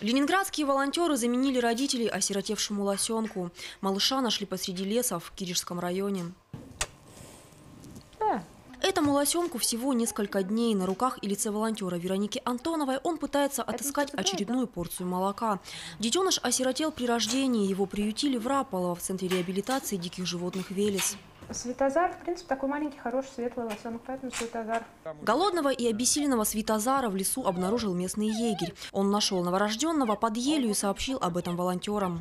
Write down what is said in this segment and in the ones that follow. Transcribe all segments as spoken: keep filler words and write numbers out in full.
Ленинградские волонтеры заменили родителей осиротевшему лосенку. Малыша нашли посреди леса в Киришском районе. Да. Этому лосенку всего несколько дней. На руках и лице волонтера Вероники Антоновой он пытается отыскать очередную порцию молока. Детеныш осиротел при рождении. Его приютили в Раполово в центре реабилитации диких животных «Велес». Светозар, в принципе, такой маленький, хороший, светлый лосенок, поэтому Светозар. Голодного и обессиленного Светозара в лесу обнаружил местный егерь. Он нашел новорожденного под елью и сообщил об этом волонтерам.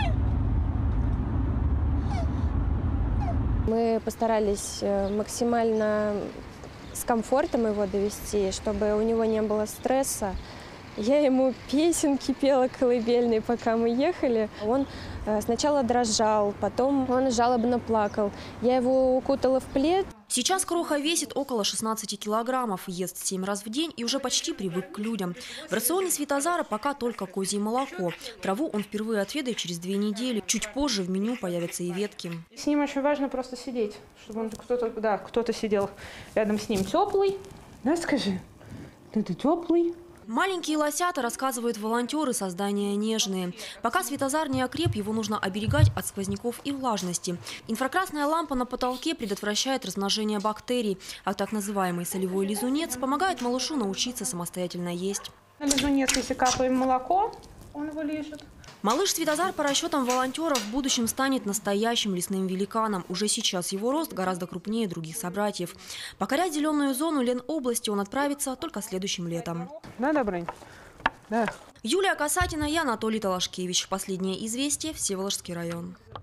Мы постарались максимально с комфортом его довести, чтобы у него не было стресса. Я ему песенки пела колыбельные, пока мы ехали. Он сначала дрожал, потом он жалобно плакал. Я его укутала в плед. Сейчас Кроха весит около шестнадцати килограммов, ест семь раз в день и уже почти привык к людям. В рационе Светозара пока только козье молоко. Траву он впервые отведает через две недели. Чуть позже в меню появятся и ветки. С ним очень важно просто сидеть, чтобы он кто-то, да, кто-то сидел рядом с ним теплый. Да, скажи, ты теплый. Маленькие лосята, рассказывают волонтеры, создания нежные. Пока Светозар не окреп, его нужно оберегать от сквозняков и влажности. Инфракрасная лампа на потолке предотвращает размножение бактерий, а так называемый солевой лизунец помогает малышу научиться самостоятельно есть. На лизунец, если капаем молоко, он его лижет. Малыш Светозар, по расчетам волонтеров, в будущем станет настоящим лесным великаном. Уже сейчас его рост гораздо крупнее других собратьев. Покорять зеленую зону Ленобласти он отправится только следующим летом. Да, Добрынь? Да. Юлия Касатина и Анатолий Талашкевич. Последнее известие. Всеволожский район.